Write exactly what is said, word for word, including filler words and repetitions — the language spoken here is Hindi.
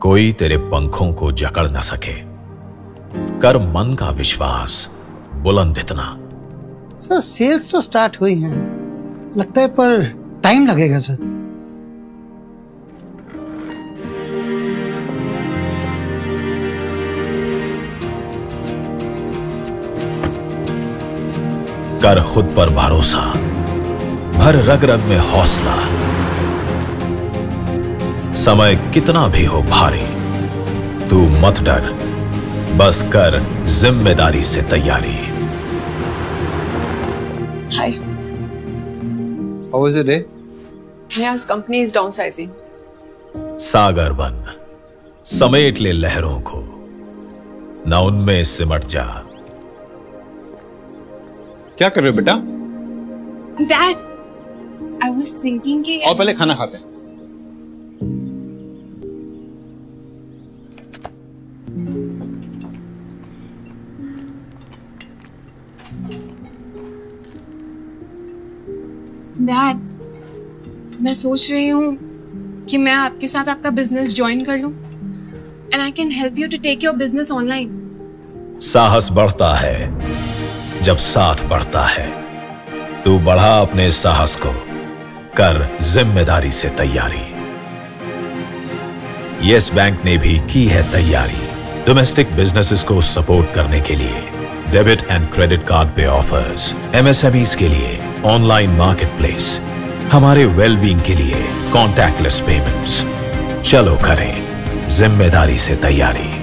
कोई तेरे पंखों को जकड़ न सके। कर मन का विश्वास बुलंद इतना। सर सेल्स तो स्टार्ट हुई हैं, लगता है, पर टाइम लगेगा सर। कर खुद पर भरोसा, भर रग रग में हौसला। समय कितना भी हो भारी, तू मत डर, बस कर जिम्मेदारी से तैयारी। Hi. How was your day? Yes, company is downsizing. सागर बन, समेट ले लहरों को, न उनमें सिमट जा। क्या कर रहे हो बेटा? Dad, I was thinking कि और पहले खाना खाते हैं। Dad, मैं सोच रही हूँ कि मैं आपके साथ आपका बिजनेस ज्वाइन कर लूँ, and I can help you to take your business online. साहस बढ़ता है जब साथ बढ़ता है। तू बढ़ा अपने साहस को, कर जिम्मेदारी से तैयारी। यस बैंक ने भी की है तैयारी डोमेस्टिक बिजनेसेस को सपोर्ट करने के लिए। डेबिट एंड क्रेडिट कार्ड पे ऑफर्स, एमएसएमईज के लिए ऑनलाइन मार्केटप्लेस, हमारे वेलबींग के लिए कॉन्टैक्टलेस पेमेंट्स। चलो करें जिम्मेदारी से तैयारी।